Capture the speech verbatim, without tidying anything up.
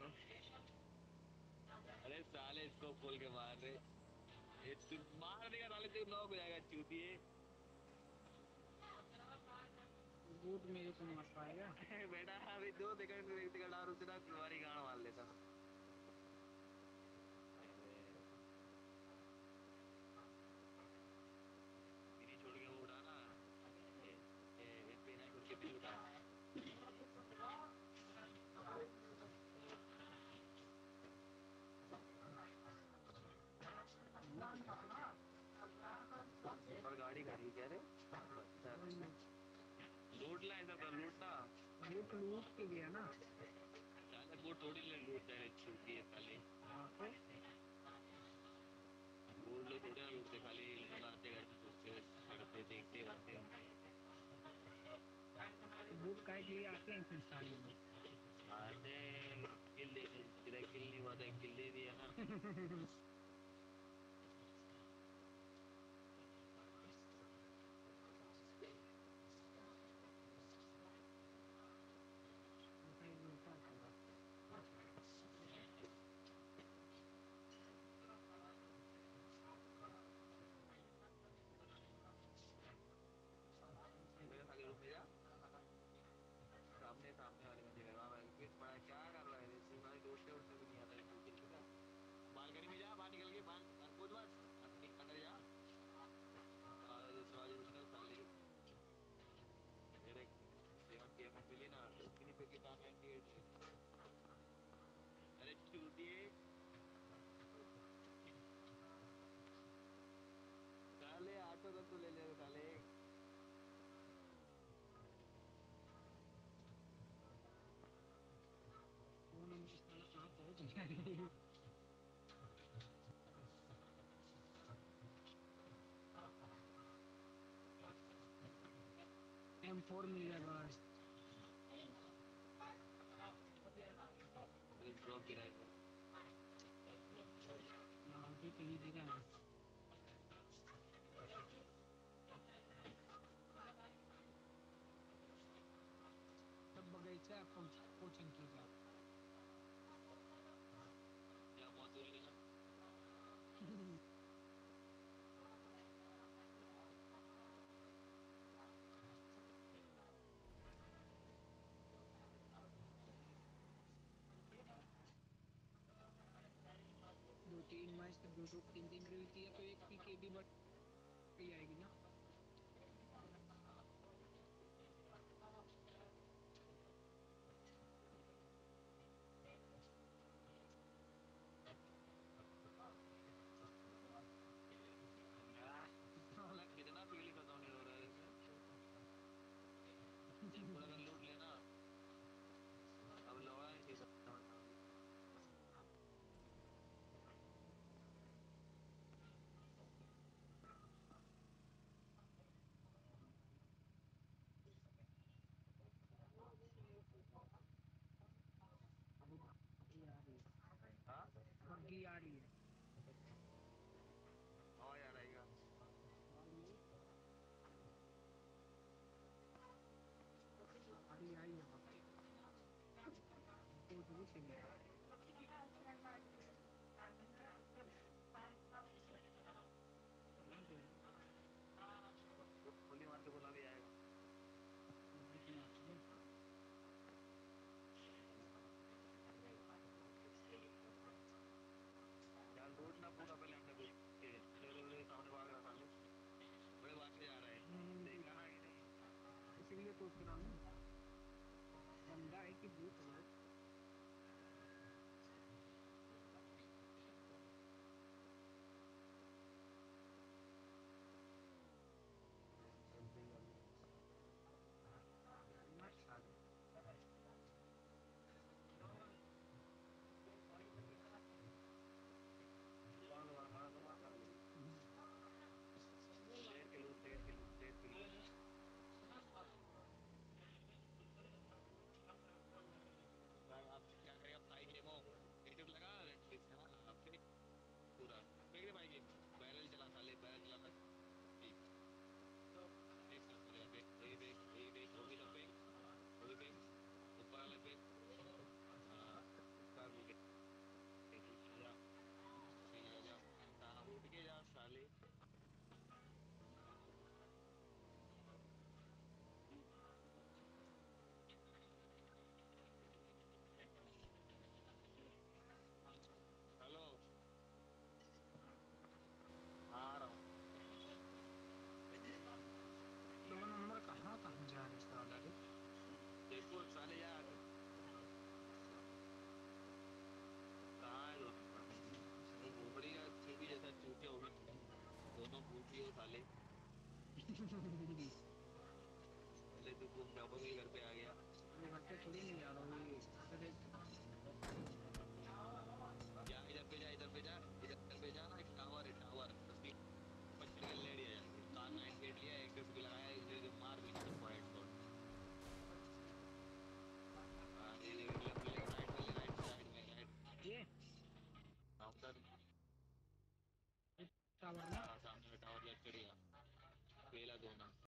अरे साले इसको खोल के मार रहे। ये तू मार देगा साले, तू नॉक हो जाएगा चूतिए। बूट मेरे को मार पाएगा। बेटा अभी दो सेकंड एक सेकंड और रुकना, तुम्हारी गांड मार लेता। अरे मिनी छोड़ के वो उठाना। ये ये पे ना छोड़ के मिनी उठा। और गाड़ी खड़ी क्या रे? अच्छा लूट ला, ऐसा कर लूटना। बूट लूट के गया ना। साले वो थोड़ी ले लूटते रहे, छूटी है साले। हाँ तो वो लोग थोड़ी ना लूटते, खाली लोग आते घर में घुसते करते देखते रहते हैं। तो बूट काय के लिए आते हैं फिर सारे लोग। आते किल देने, तेरा किल नहीं हुआ था, किल दे दिया ना। उनका ही उल्टा होगा। मेरे खाली रूम में जा, सामने सामने वाले में जगह वहाँ वेट पड़ा है, क्या कर रहा है तू भाई? लौटने उठने भी नहीं आता है तू, किल का। बालकनी में जा, बाहर निकल के, बाहर बाहर कूद मत, अंदर अंदर जा। हाँ, दरवाजे से निकल साले। मेरे सेवन की एमएम मिली ना, मिनी पे किटान नाइनटी एट। अरे चूतिए साले, ऑटो तक तो ले ले साले। वो नंबर साला कहाँ पहुंच गया रे। एम फोर मिल गया बस। ड्रॉप गिराएगा। अभी कहीं दिखा है। सब बगीचा कोचिंग की जा। या मौत हो लेना। दो तीन मैच तो दो दो तीन तीन मिलती है तो एक की के भी बढ़ ही आएगी ना। साला कितना बिजली खत्म नहीं हो रहा है इसमें। चल पूरा गन लूट लेना। अब लौड़ा नहीं चाहिए वरना अभी। अभी भागी आ रही है। हाँ भागी आ रही है। हाँ यार आएगा। आ रही है। आ रही आई है भाग। तो जरूर चली है। चला तो गोली मार के बोला भी आएगा। बाइक में आती है। यार लूट ना पूरा पहले अंदर घुस के। अरे बड़े सामने भाग रहा साले, बड़े भाग के जा रहा है, देखा ना कि नहीं? इसीलिए तो कह रहा हूँ बंदा है कि भूत है वो। मत साले। कौन मार मारा तो मार साले। शेर के लूट, शेर के लूट, शेर के लूट। पहले तू घूम रहा होगा, घर पे आ गया। मैं घर पे थोड़ी नहीं जा रहा हूँ, ये अरे जा इधर पे जा, इधर पे जा, इधर पे जा ना, एक टावर है, टावर उसकी पकड़ के ले लिया जाके। कार नाइट गेट लिया, एक भी लगाया, इधर जो मार भी नहीं सबको हेडशॉट। हाँ ये लेफ्ट लेफ्ट ले, राइट में ले, राइट साइड में, राइट। ये हाँ उधर। टावर ना हाँ सामने में टावर लेफ्ट चढ़िया, पहला दो ना।